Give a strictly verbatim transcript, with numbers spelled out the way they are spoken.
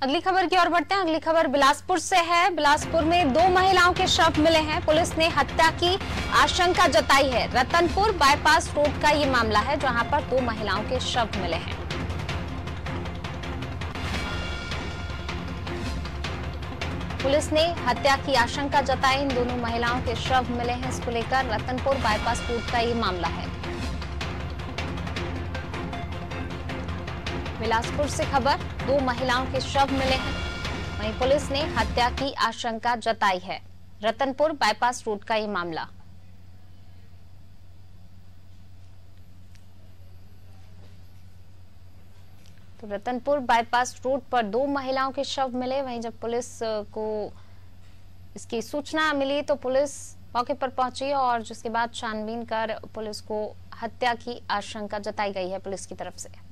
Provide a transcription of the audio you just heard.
अगली खबर की ओर बढ़ते हैं। अगली खबर बिलासपुर से है। बिलासपुर में दो महिलाओं के शव मिले हैं। पुलिस ने हत्या की आशंका जताई है। रतनपुर बाईपास रोड का ये मामला है, जहां पर दो महिलाओं के शव मिले हैं। पुलिस ने हत्या की आशंका जताई। इन दोनों महिलाओं के शव मिले हैं। इसको लेकर रतनपुर बाईपास रोड का ये मामला है। बिलासपुर से खबर, दो महिलाओं के शव मिले हैं। वहीं पुलिस ने हत्या की आशंका जताई है। रतनपुर बाईपास रोड का ये मामला। तो रतनपुर बाईपास रोड पर दो महिलाओं के शव मिले। वहीं जब पुलिस को इसकी सूचना मिली तो पुलिस मौके पर पहुंची और जिसके बाद छानबीन कर पुलिस को हत्या की आशंका जताई गई है पुलिस की तरफ से।